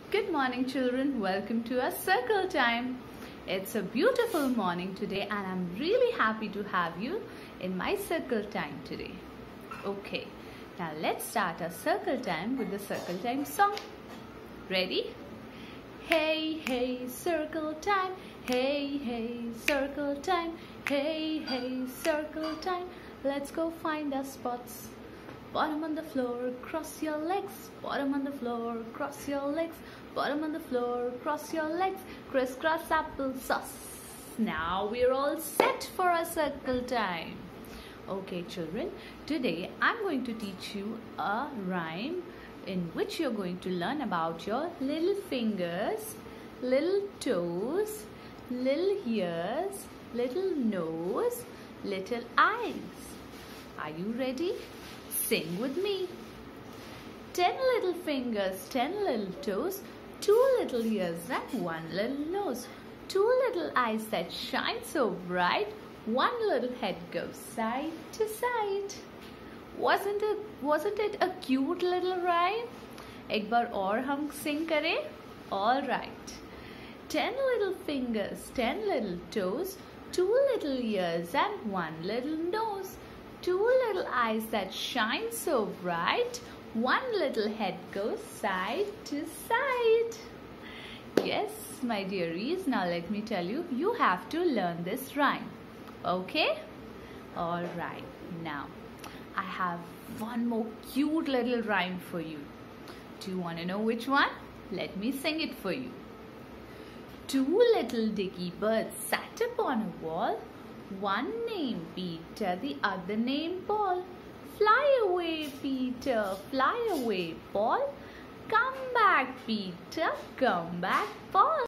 Good morning, children. Welcome to our circle time. It's a beautiful morning today and I'm really happy to have you in my circle time today. Okay, now let's start our circle time with the circle time song. Ready? Hey, hey, circle time. Hey, hey, circle time. Hey, hey, circle time. Let's go find our spots. Bottom on the floor, cross your legs. Bottom on the floor, cross your legs. Bottom on the floor, cross your legs. Crisscross applesauce. Now we're all set for our circle time. Okay, children, today I'm going to teach you a rhyme in which you're going to learn about your little fingers, little toes, little ears, little nose, little eyes. Are you ready? Sing with me. 10 little fingers, 10 little toes, 2 little ears and 1 little nose, 2 little eyes that shine so bright, 1 little head goes side to side. Wasn't it a cute little rhyme? एक बार और हम sing करें? All right. 10 little fingers, 10 little toes, 2 little ears and 1 little nose, 2 little eyes that shine so bright, 1 little head goes side to side. Yes, my dearies, now let me tell you, you have to learn this rhyme. Okay? Alright, now I have one more cute little rhyme for you. Do you want to know which one? Let me sing it for you. 2 little dicky birds sat upon a wall. One named Peter, the other named Paul. Fly away, Peter, fly away, Paul. Come back, Peter, come back, Paul.